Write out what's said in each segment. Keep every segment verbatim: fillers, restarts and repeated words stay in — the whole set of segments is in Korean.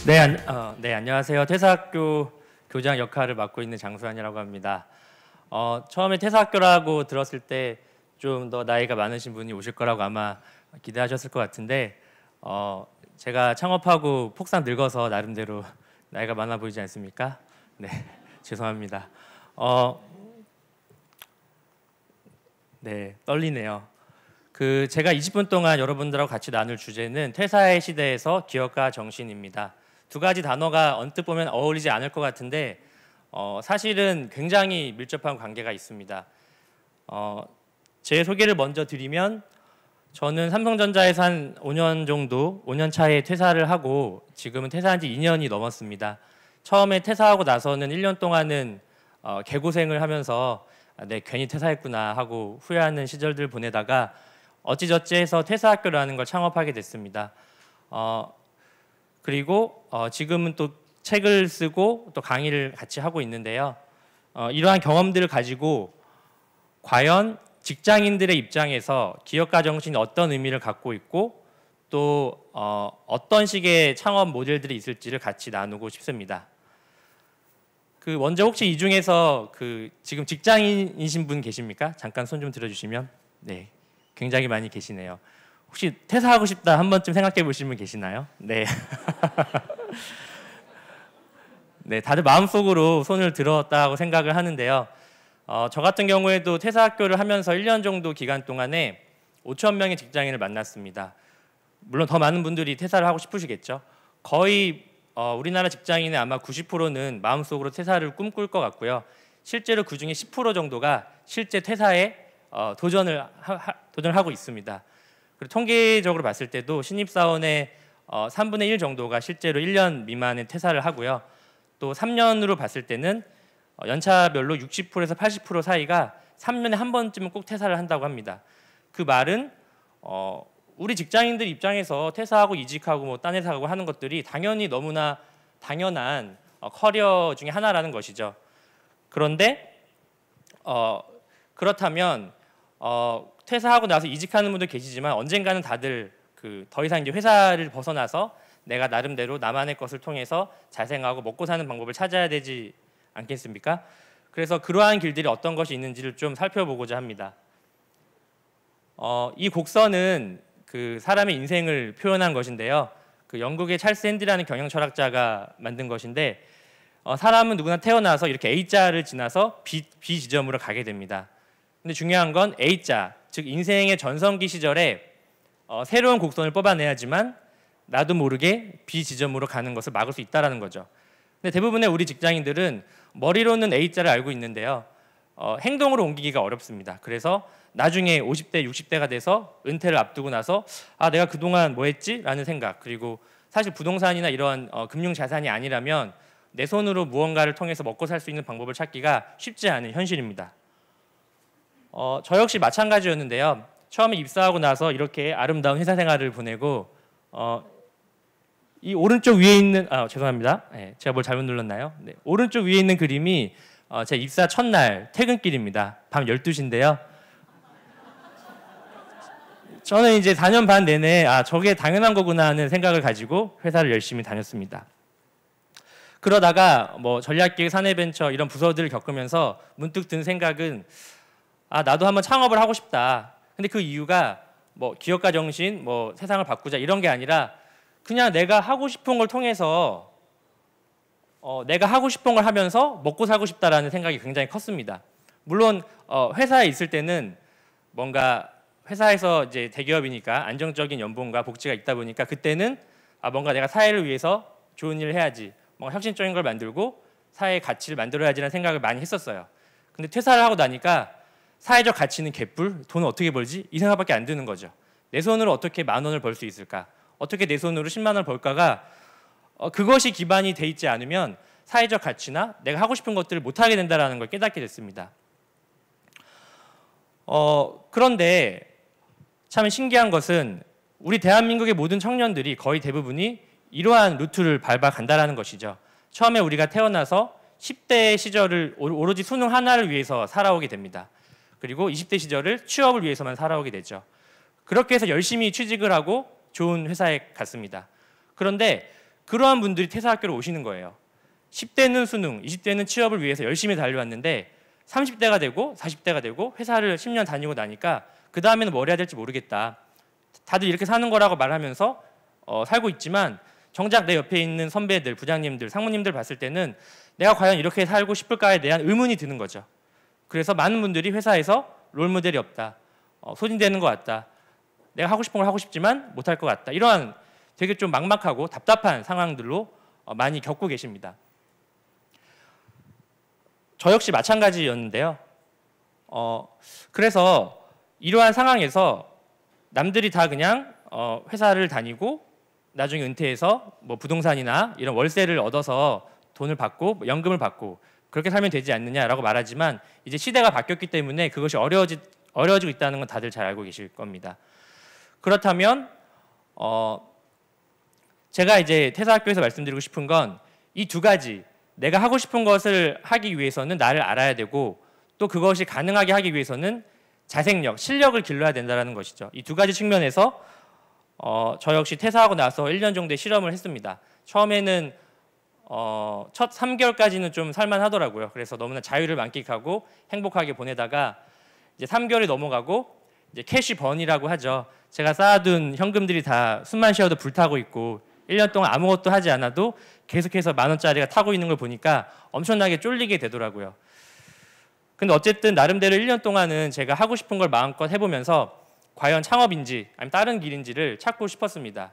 네, 안, 어, 네 안녕하세요. 퇴사학교 교장 역할을 맡고 있는 장수환이라고 합니다. 어, 처음에 퇴사학교라고 들었을 때 좀 더 나이가 많으신 분이 오실 거라고 아마 기대하셨을 것 같은데 어, 제가 창업하고 폭삭 늙어서 나름대로 나이가 많아 보이지 않습니까? 네, 죄송합니다. 어, 네, 떨리네요. 그 제가 이십 분 동안 여러분들하고 같이 나눌 주제는 퇴사의 시대에서 기업가 정신입니다. 두 가지 단어가 언뜻 보면 어울리지 않을 것 같은데 어, 사실은 굉장히 밀접한 관계가 있습니다. 어, 제 소개를 먼저 드리면 저는 삼성전자에서 한 오 년 정도, 오 년 차에 퇴사를 하고 지금은 퇴사한 지 이 년이 넘었습니다. 처음에 퇴사하고 나서는 일 년 동안은 어, 개고생을 하면서 아, 네, 괜히 퇴사했구나 하고 후회하는 시절들 보내다가 어찌저찌 해서 퇴사학교라는 걸 창업하게 됐습니다. 어, 그리고 어, 지금은 또 책을 쓰고 또 강의를 같이 하고 있는데요. 어, 이러한 경험들을 가지고 과연 직장인들의 입장에서 기업가 정신이 어떤 의미를 갖고 있고 또 어, 어떤 식의 창업 모델들이 있을지를 같이 나누고 싶습니다. 그 먼저 혹시 이 중에서 그 지금 직장인이신 분 계십니까? 잠깐 손 좀 들어주시면. 네, 굉장히 많이 계시네요. 혹시 퇴사하고 싶다 한 번쯤 생각해 보신 분 계시나요? 네. 네, 다들 마음속으로 손을 들었다고 생각을 하는데요. 어, 저 같은 경우에도 퇴사학교를 하면서 일 년 정도 기간 동안에 오천 명의 직장인을 만났습니다. 물론 더 많은 분들이 퇴사를 하고 싶으시겠죠. 거의 어, 우리나라 직장인의 아마 구십 퍼센트는 마음속으로 퇴사를 꿈꿀 것 같고요. 실제로 그중에 십 퍼센트 정도가 실제 퇴사에 어, 도전을, 하, 하, 도전을 하고 있습니다. 그리고 통계적으로 봤을 때도 신입사원의 어, 삼분의 일 정도가 실제로 일 년 미만의 퇴사를 하고요. 또 삼 년으로 봤을 때는 어, 연차별로 육십 퍼센트에서 팔십 퍼센트 사이가 삼 년에 한 번쯤은 꼭 퇴사를 한다고 합니다. 그 말은 어, 우리 직장인들 입장에서 퇴사하고 이직하고 뭐 딴 회사 가고 하는 것들이 당연히 너무나 당연한 어, 커리어 중에 하나라는 것이죠. 그런데 어, 그렇다면 어, 퇴사하고 나서 이직하는 분들 계시지만 언젠가는 다들 그 더 이상 이제 회사를 벗어나서 내가 나름대로 나만의 것을 통해서 자생하고 먹고 사는 방법을 찾아야 되지 않겠습니까? 그래서 그러한 길들이 어떤 것이 있는지를 좀 살펴보고자 합니다. 어, 이 곡선은 그 사람의 인생을 표현한 것인데요. 그 영국의 찰스 핸디라는 경영 철학자가 만든 것인데 어, 사람은 누구나 태어나서 이렇게 A자를 지나서 B, B 지점으로 가게 됩니다. 근데 중요한 건 A자, 즉 인생의 전성기 시절에 어, 새로운 곡선을 뽑아내야지만 나도 모르게 B 지점으로 가는 것을 막을 수 있다는 거죠. 근데 대부분의 우리 직장인들은 머리로는 A자를 알고 있는데요. 어, 행동으로 옮기기가 어렵습니다. 그래서 나중에 오십 대, 육십 대가 돼서 은퇴를 앞두고 나서 아 내가 그동안 뭐 했지? 라는 생각, 그리고 사실 부동산이나 이런 어, 금융자산이 아니라면 내 손으로 무언가를 통해서 먹고 살 수 있는 방법을 찾기가 쉽지 않은 현실입니다. 어, 저 역시 마찬가지였는데요. 처음에 입사하고 나서 이렇게 아름다운 회사 생활을 보내고 어, 이 오른쪽 위에 있는 아 죄송합니다. 네, 제가 뭘 잘못 눌렀나요? 네, 오른쪽 위에 있는 그림이 어, 제 입사 첫날 퇴근길입니다. 밤 열두 시인데요. 저는 이제 사 년 반 내내 아 저게 당연한 거구나 하는 생각을 가지고 회사를 열심히 다녔습니다. 그러다가 뭐 전략기획, 사내벤처 이런 부서들을 겪으면서 문득 든 생각은 아 나도 한번 창업을 하고 싶다. 근데 그 이유가 뭐 기업가 정신, 뭐 세상을 바꾸자 이런 게 아니라 그냥 내가 하고 싶은 걸 통해서 어, 내가 하고 싶은 걸 하면서 먹고 살고 싶다라는 생각이 굉장히 컸습니다. 물론 어, 회사에 있을 때는 뭔가 회사에서 이제 대기업이니까 안정적인 연봉과 복지가 있다 보니까 그때는 아 뭔가 내가 사회를 위해서 좋은 일을 해야지, 뭔가 혁신적인 걸 만들고 사회의 가치를 만들어야지라는 생각을 많이 했었어요. 근데 퇴사를 하고 나니까 사회적 가치는 개뿔, 돈을 어떻게 벌지? 이 생각밖에 안 드는 거죠. 내 손으로 어떻게 만 원을 벌 수 있을까? 어떻게 내 손으로 십만 원을 벌까가 어, 그것이 기반이 돼 있지 않으면 사회적 가치나 내가 하고 싶은 것들을 못하게 된다는 걸 깨닫게 됐습니다. 어, 그런데 참 신기한 것은 우리 대한민국의 모든 청년들이 거의 대부분이 이러한 루트를 밟아간다는 것이죠. 처음에 우리가 태어나서 십 대 시절을 오로지 수능 하나를 위해서 살아오게 됩니다. 그리고 이십 대 시절을 취업을 위해서만 살아오게 되죠. 그렇게 해서 열심히 취직을 하고 좋은 회사에 갔습니다. 그런데 그러한 분들이 퇴사학교로 오시는 거예요. 십 대는 수능, 이십 대는 취업을 위해서 열심히 달려왔는데 삼십 대가 되고 사십 대가 되고 회사를 십 년 다니고 나니까 그 다음에는 뭘 해야 될지 모르겠다. 다들 이렇게 사는 거라고 말하면서 어, 살고 있지만 정작 내 옆에 있는 선배들, 부장님들, 상무님들 봤을 때는 내가 과연 이렇게 살고 싶을까에 대한 의문이 드는 거죠. 그래서 많은 분들이 회사에서 롤모델이 없다. 어, 소진되는 것 같다. 내가 하고 싶은 걸 하고 싶지만 못할 것 같다. 이러한 되게 좀 막막하고 답답한 상황들로 어, 많이 겪고 계십니다. 저 역시 마찬가지였는데요. 어, 그래서 이러한 상황에서 남들이 다 그냥 어, 회사를 다니고 나중에 은퇴해서 뭐 부동산이나 이런 월세를 얻어서 돈을 받고 연금을 받고 그렇게 살면 되지 않느냐라고 말하지만 이제 시대가 바뀌었기 때문에 그것이 어려워지, 어려워지고 있다는 건 다들 잘 알고 계실 겁니다. 그렇다면 어, 제가 이제 퇴사학교에서 말씀드리고 싶은 건 이 두 가지, 내가 하고 싶은 것을 하기 위해서는 나를 알아야 되고 또 그것이 가능하게 하기 위해서는 자생력, 실력을 길러야 된다는 것이죠. 이 두 가지 측면에서 어, 저 역시 퇴사하고 나서 일 년 정도의 실험을 했습니다. 처음에는 어, 첫 삼 개월까지는 좀 살만하더라고요. 그래서 너무나 자유를 만끽하고 행복하게 보내다가 이제 삼 개월이 넘어가고 이제 캐시 번이라고 하죠. 제가 쌓아둔 현금들이 다 숨만 쉬어도 불타고 있고 일 년 동안 아무것도 하지 않아도 계속해서 만 원짜리가 타고 있는 걸 보니까 엄청나게 쫄리게 되더라고요. 근데 어쨌든 나름대로 일 년 동안은 제가 하고 싶은 걸 마음껏 해보면서 과연 창업인지 아니면 다른 길인지를 찾고 싶었습니다.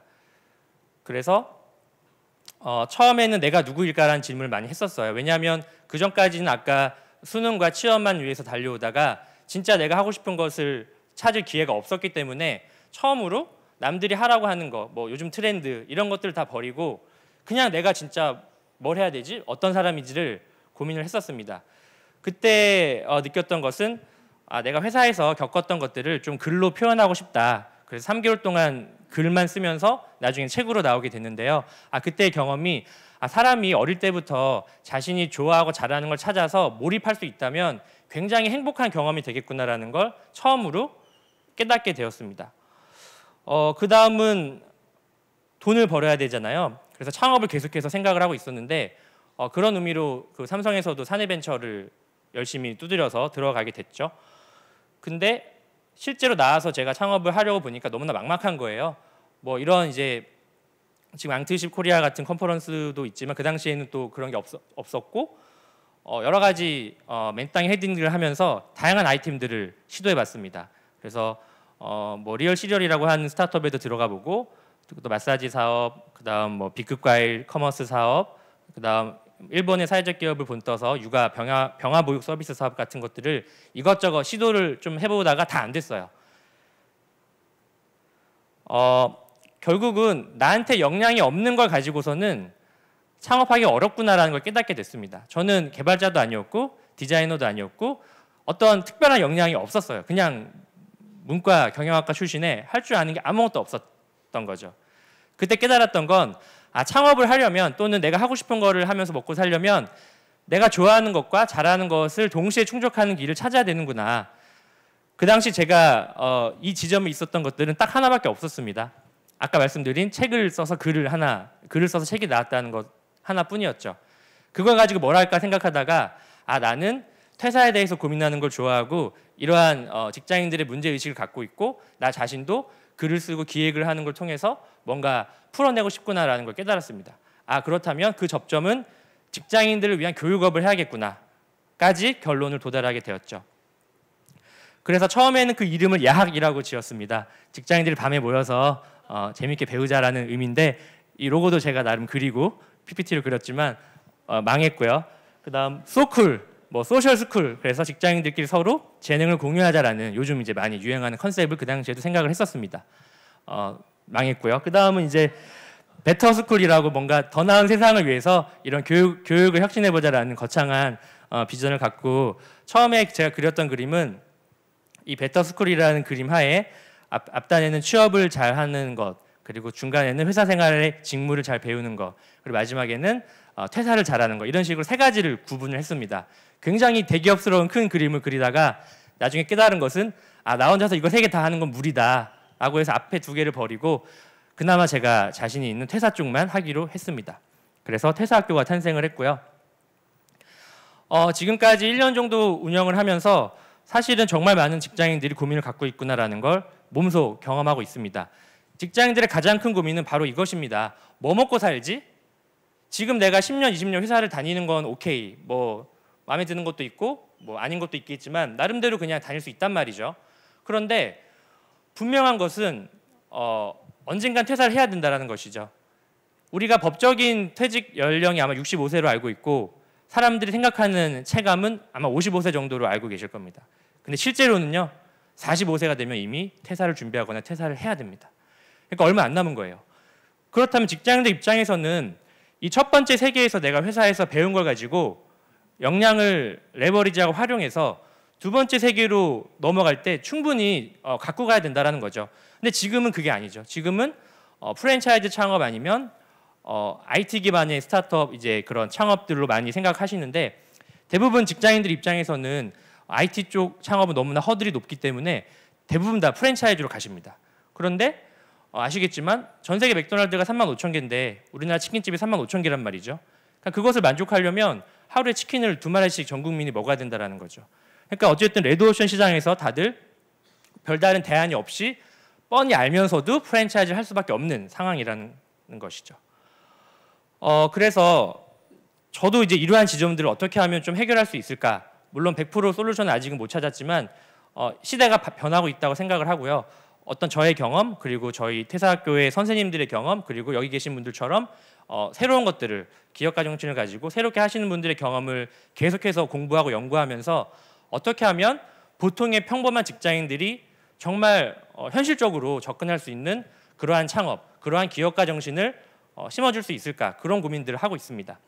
그래서 어, 처음에는 내가 누구일까라는 질문을 많이 했었어요. 왜냐하면 그 전까지는 아까 수능과 취업만 위해서 달려오다가 진짜 내가 하고 싶은 것을 찾을 기회가 없었기 때문에 처음으로 남들이 하라고 하는 거, 뭐 요즘 트렌드 이런 것들 다 버리고 그냥 내가 진짜 뭘 해야 되지? 어떤 사람인지를 고민을 했었습니다. 그때 어, 느꼈던 것은 아, 내가 회사에서 겪었던 것들을 좀 글로 표현하고 싶다. 그래서 삼 개월 동안 글만 쓰면서 나중에 책으로 나오게 됐는데요. 아, 그때의 경험이 아, 사람이 어릴 때부터 자신이 좋아하고 잘하는 걸 찾아서 몰입할 수 있다면 굉장히 행복한 경험이 되겠구나라는 걸 처음으로 깨닫게 되었습니다. 어, 그 다음은 돈을 벌어야 되잖아요. 그래서 창업을 계속해서 생각을 하고 있었는데 어, 그런 의미로 그 삼성에서도 사내벤처를 열심히 두드려서 들어가게 됐죠. 근데 실제로 나와서 제가 창업을 하려고 보니까 너무나 막막한 거예요. 뭐 이런 이제 지금 앙트십 코리아 같은 컨퍼런스도 있지만 그 당시에는 또 그런 게 없었, 없었고 어, 여러 가지 어, 맨땅에 헤딩을 하면서 다양한 아이템들을 시도해봤습니다. 그래서 어, 뭐 리얼 시리얼이라고 하는 스타트업에도 들어가 보고 또 마사지 사업, 그다음 뭐 B급 과일 커머스 사업, 그다음 일본의 사회적 기업을 본떠서 육아 병화 병화 보육 서비스 사업 같은 것들을 이것저것 시도를 좀 해보다가 다 안 됐어요. 어, 결국은 나한테 역량이 없는 걸 가지고서는 창업하기 어렵구나라는 걸 깨닫게 됐습니다. 저는 개발자도 아니었고 디자이너도 아니었고 어떤 특별한 역량이 없었어요. 그냥 문과 경영학과 출신에 할 줄 아는 게 아무것도 없었던 거죠. 그때 깨달았던 건 아, 창업을 하려면 또는 내가 하고 싶은 거를 하면서 먹고 살려면 내가 좋아하는 것과 잘하는 것을 동시에 충족하는 길을 찾아야 되는구나. 그 당시 제가 어, 이 지점에 있었던 것들은 딱 하나밖에 없었습니다. 아까 말씀드린 책을 써서 글을 하나, 글을 써서 책이 나왔다는 것 하나뿐이었죠. 그걸 가지고 뭘 할까 생각하다가 아, 나는 퇴사에 대해서 고민하는 걸 좋아하고 이러한 어, 직장인들의 문제의식을 갖고 있고 나 자신도 글을 쓰고 기획을 하는 걸 통해서 뭔가 풀어내고 싶구나라는 걸 깨달았습니다. 아, 그렇다면 그 접점은 직장인들을 위한 교육업을 해야겠구나까지 결론을 도달하게 되었죠. 그래서 처음에는 그 이름을 야학이라고 지었습니다. 직장인들이 밤에 모여서 어, 재밌게 배우자라는 의미인데 이 로고도 제가 나름 그리고 피피티를 그렸지만 어, 망했고요. 그 다음 소쿨, 뭐 소셜 스쿨, 그래서 직장인들끼리 서로 재능을 공유하자라는 요즘 이제 많이 유행하는 컨셉을 그 당시에도 생각을 했었습니다. 어, 망했고요. 그 다음은 이제 베터 스쿨이라고 뭔가 더 나은 세상을 위해서 이런 교육, 교육을 혁신해보자라는 거창한 어, 비전을 갖고 처음에 제가 그렸던 그림은 이 베터 스쿨이라는 그림 하에 앞, 앞단에는 취업을 잘하는 것, 그리고 중간에는 회사 생활의 직무를 잘 배우는 것, 그리고 마지막에는 어, 퇴사를 잘하는 것, 이런 식으로 세 가지를 구분을 했습니다. 굉장히 대기업스러운 큰 그림을 그리다가 나중에 깨달은 것은 아, 나 혼자서 이거 세 개 다 하는 건 무리다 라고 해서 앞에 두 개를 버리고 그나마 제가 자신이 있는 퇴사 쪽만 하기로 했습니다. 그래서 퇴사학교가 탄생을 했고요. 어, 지금까지 일 년 정도 운영을 하면서 사실은 정말 많은 직장인들이 고민을 갖고 있구나라는 걸 몸소 경험하고 있습니다. 직장인들의 가장 큰 고민은 바로 이것입니다. 뭐 먹고 살지? 지금 내가 십 년, 이십 년 회사를 다니는 건 오케이. 뭐 마음에 드는 것도 있고 뭐 아닌 것도 있겠지만 나름대로 그냥 다닐 수 있단 말이죠. 그런데 분명한 것은 어, 언젠간 퇴사를 해야 된다는 것이죠. 우리가 법적인 퇴직 연령이 아마 육십오 세로 알고 있고 사람들이 생각하는 체감은 아마 오십오 세 정도로 알고 계실 겁니다. 근데 실제로는요. 사십오 세가 되면 이미 퇴사를 준비하거나 퇴사를 해야 됩니다. 그러니까 얼마 안 남은 거예요. 그렇다면 직장인들 입장에서는 이 첫 번째 세계에서 내가 회사에서 배운 걸 가지고 역량을 레버리지하고 활용해서 두 번째 세계로 넘어갈 때 충분히 어, 갖고 가야 된다는 거죠. 근데 지금은 그게 아니죠. 지금은 어, 프랜차이즈 창업 아니면 어, 아이티 기반의 스타트업 이제 그런 창업들로 많이 생각하시는데 대부분 직장인들 입장에서는 아이티 쪽 창업은 너무나 허들이 높기 때문에 대부분 다 프랜차이즈로 가십니다. 그런데 어, 아시겠지만 전 세계 맥도날드가 삼만 오천 개인데 우리나라 치킨집이 삼만 오천 개란 말이죠. 그러니까 그것을 만족하려면 하루에 치킨을 두 마리씩 전 국민이 먹어야 된다는 거죠. 그러니까 어쨌든 레드오션 시장에서 다들 별다른 대안이 없이 뻔히 알면서도 프랜차이즈를 할 수밖에 없는 상황이라는 것이죠. 어, 그래서 저도 이제 이러한 지점들을 어떻게 하면 좀 해결할 수 있을까? 물론 백 퍼센트 솔루션은 아직은 못 찾았지만 어, 시대가 변하고 있다고 생각을 하고요. 어떤 저의 경험 그리고 저희 퇴사학교의 선생님들의 경험 그리고 여기 계신 분들처럼 어, 새로운 것들을 기업가정신을 가지고 새롭게 하시는 분들의 경험을 계속해서 공부하고 연구하면서 어떻게 하면 보통의 평범한 직장인들이 정말 어, 현실적으로 접근할 수 있는 그러한 창업, 그러한 기업가 정신을 어, 심어줄 수 있을까 그런 고민들을 하고 있습니다.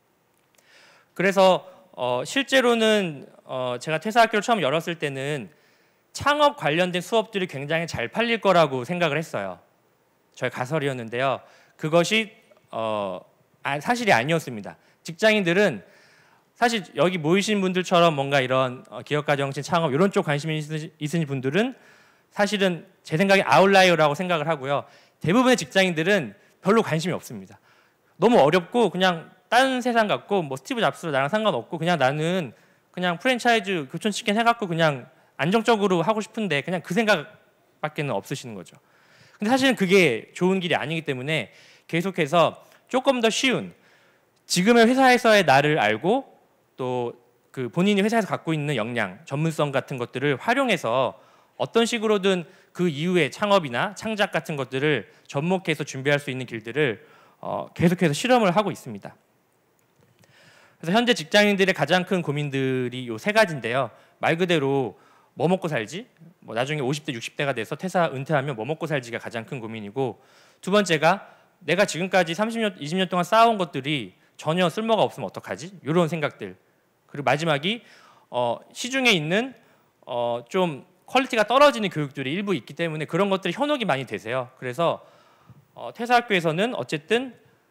그래서 어, 실제로는 어, 제가 퇴사학교를 처음 열었을 때는 창업 관련된 수업들이 굉장히 잘 팔릴 거라고 생각을 했어요. 저의 가설이었는데요. 그것이 어, 아, 사실이 아니었습니다. 직장인들은 사실 여기 모이신 분들처럼 뭔가 이런 어, 기업가 정신, 창업 이런 쪽 관심이 있으신, 있으신 분들은 사실은 제 생각에 아웃라이어라고 생각을 하고요. 대부분의 직장인들은 별로 관심이 없습니다. 너무 어렵고 그냥 딴 세상 같고 뭐 스티브 잡스로 나랑 상관없고 그냥 나는 그냥 프랜차이즈 교촌치킨 해갖고 그냥 안정적으로 하고 싶은데 그냥 그 생각밖에는 없으시는 거죠. 근데 사실은 그게 좋은 길이 아니기 때문에 계속해서 조금 더 쉬운 지금의 회사에서의 나를 알고 또 그 본인이 회사에서 갖고 있는 역량, 전문성 같은 것들을 활용해서 어떤 식으로든 그 이후에 창업이나 창작 같은 것들을 접목해서 준비할 수 있는 길들을 어, 계속해서 실험을 하고 있습니다. 그래서 현재 직장인들의 가장 큰 고민들이 요 세 가지인데요. 말 그대로 뭐 먹고 살지? 뭐 나중에 오십 대, 육십 대가 돼서 퇴사 은퇴하면 뭐 먹고 살지가 가장 큰 고민이고 두 번째가 내가 지금까지 삼십 년, 이십 년 동안 쌓아온 것들이 전혀 쓸모가 없으면 어떡하지? 이런 생각들. 그리고 마지막이 어, 시중에 있는 어, 좀 퀄리티가 떨어지는 교육들이 일부 있기 때문에 그런 것들이 현혹이 많이 되세요. 그래서 어, 퇴사학교에서는 어쨌든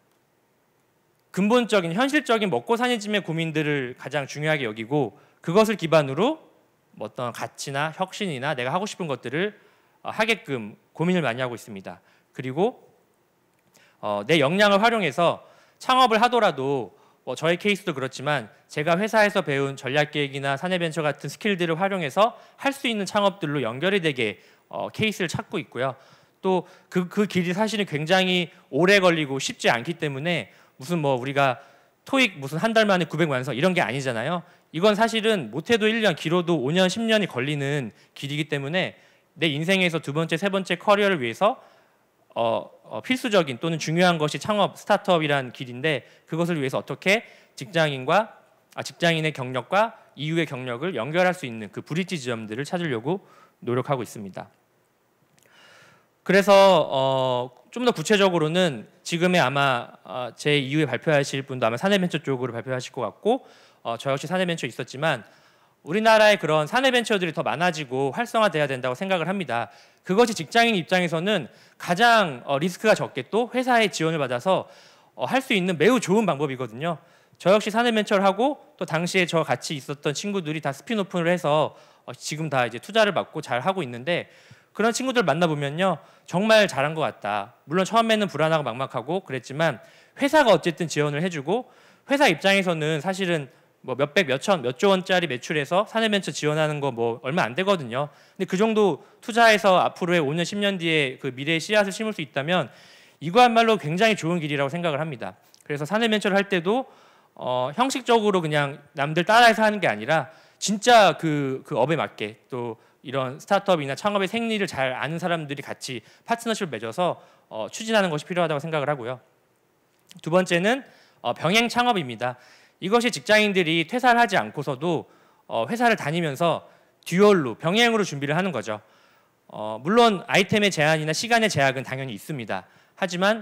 근본적인 현실적인 먹고 사니즘의 고민들을 가장 중요하게 여기고 그것을 기반으로 뭐 어떤 가치나 혁신이나 내가 하고 싶은 것들을 어, 하게끔 고민을 많이 하고 있습니다. 그리고 어, 내 역량을 활용해서 창업을 하더라도 뭐 저의 케이스도 그렇지만 제가 회사에서 배운 전략기획이나 사내벤처 같은 스킬들을 활용해서 할 수 있는 창업들로 연결이 되게 어, 케이스를 찾고 있고요. 또 그 그 길이 사실은 굉장히 오래 걸리고 쉽지 않기 때문에 무슨 뭐 우리가 토익 무슨 한 달 만에 구백 완성 이런 게 아니잖아요. 이건 사실은 못해도 일 년, 길어도 오 년, 십 년이 걸리는 길이기 때문에 내 인생에서 두 번째, 세 번째 커리어를 위해서 어, 어, 필수적인 또는 중요한 것이 창업, 스타트업이라는 길인데 그것을 위해서 어떻게 직장인과 아, 직장인의 경력과 이후의 경력을 연결할 수 있는 그 브릿지 지점들을 찾으려고 노력하고 있습니다. 그래서 어, 좀 더 구체적으로는 지금의 아마 어, 제 이후에 발표하실 분도 아마 사내벤처 쪽으로 발표하실 것 같고 어, 저 역시 사내벤처 있었지만 우리나라의 그런 사내벤처들이 더 많아지고 활성화돼야 된다고 생각을 합니다. 그것이 직장인 입장에서는 가장 어, 리스크가 적게 또 회사의 지원을 받아서 어, 할 수 있는 매우 좋은 방법이거든요. 저 역시 사내벤처를 하고 또 당시에 저 같이 있었던 친구들이 다 스핀오프를 해서 어, 지금 다 이제 투자를 받고 잘 하고 있는데 그런 친구들 만나보면요, 정말 잘한 것 같다. 물론 처음에는 불안하고 막막하고 그랬지만 회사가 어쨌든 지원을 해주고, 회사 입장에서는 사실은 뭐 몇백, 몇천, 몇 조 원짜리 매출에서 사내벤처 지원하는 거 뭐 얼마 안 되거든요. 근데 그 정도 투자해서 앞으로의 오 년, 십 년 뒤에 그 미래의 씨앗을 심을 수 있다면 이거야말로 굉장히 좋은 길이라고 생각을 합니다. 그래서 사내벤처를 할 때도 어, 형식적으로 그냥 남들 따라해서 하는 게 아니라 진짜 그, 그 업에 맞게, 또 이런 스타트업이나 창업의 생리를 잘 아는 사람들이 같이 파트너십을 맺어서 어, 추진하는 것이 필요하다고 생각을 하고요. 두 번째는 어, 병행 창업입니다. 이것이 직장인들이 퇴사를 하지 않고서도 어, 회사를 다니면서 듀얼로, 병행으로 준비를 하는 거죠. 어, 물론 아이템의 제한이나 시간의 제약은 당연히 있습니다. 하지만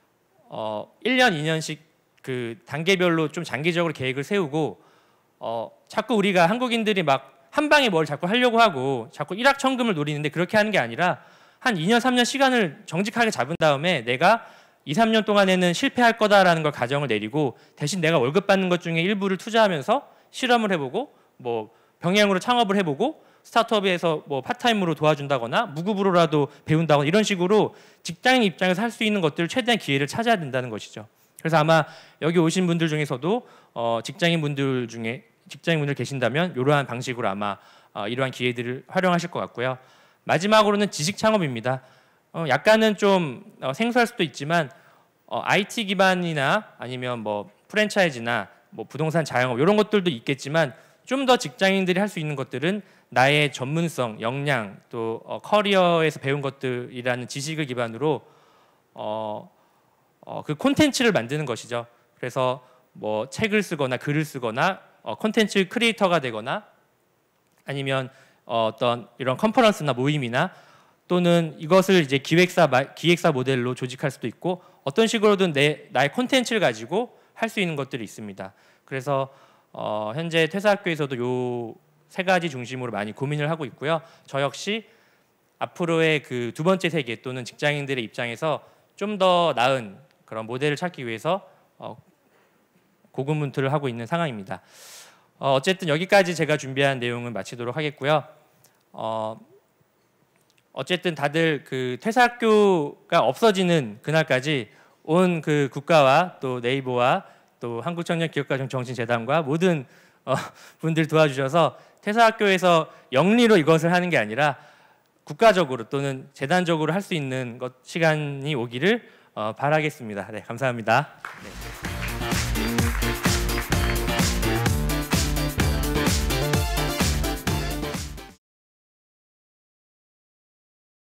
어, 일 년, 이 년씩 그 단계별로 좀 장기적으로 계획을 세우고, 어, 자꾸 우리가 한국인들이 막 한 방에 뭘 자꾸 하려고 하고 자꾸 일확천금을 노리는데, 그렇게 하는 게 아니라 한 이 년, 삼 년 시간을 정직하게 잡은 다음에 내가 이, 삼 년 동안에는 실패할 거다라는 걸 가정을 내리고, 대신 내가 월급 받는 것 중에 일부를 투자하면서 실험을 해보고, 뭐 병행으로 창업을 해보고, 스타트업에서 뭐 파트타임으로 도와준다거나 무급으로라도 배운다거나, 이런 식으로 직장인 입장에서 할 수 있는 것들을 최대한 기회를 찾아야 된다는 것이죠. 그래서 아마 여기 오신 분들 중에서도 어, 직장인 분들 중에 직장인 분들 계신다면 이러한 방식으로 아마 어, 이러한 기회들을 활용하실 것 같고요. 마지막으로는 지식 창업입니다. 어, 약간은 좀 어, 생소할 수도 있지만 어, 아이티 기반이나 아니면 뭐 프랜차이즈나 뭐 부동산 자영업 이런 것들도 있겠지만, 좀 더 직장인들이 할 수 있는 것들은 나의 전문성, 역량, 또 어, 커리어에서 배운 것들이라는 지식을 기반으로 어, 어, 그 콘텐츠를 만드는 것이죠. 그래서 뭐 책을 쓰거나 글을 쓰거나 어, 콘텐츠 크리에이터가 되거나, 아니면 어, 어떤 이런 컨퍼런스나 모임이나, 또는 이것을 이제 기획사 기획사 모델로 조직할 수도 있고, 어떤 식으로든 내 나의 콘텐츠를 가지고 할 수 있는 것들이 있습니다. 그래서 어, 현재 퇴사학교에서도 요 세 가지 중심으로 많이 고민을 하고 있고요. 저 역시 앞으로의 그 두 번째 세계, 또는 직장인들의 입장에서 좀 더 나은 그런 모델을 찾기 위해서 어, 고군분투를 하고 있는 상황입니다. 어, 어쨌든 여기까지 제가 준비한 내용은 마치도록 하겠고요. 어, 어쨌든 다들 그 퇴사학교가 없어지는 그날까지 온 그 국가와 또 네이버와 또 한국청년기업가정정신재단과 모든 어, 분들 도와주셔서 퇴사학교에서 영리로 이것을 하는 게 아니라 국가적으로 또는 재단적으로 할 수 있는 것, 시간이 오기를 어, 바라겠습니다. 네, 감사합니다. 네.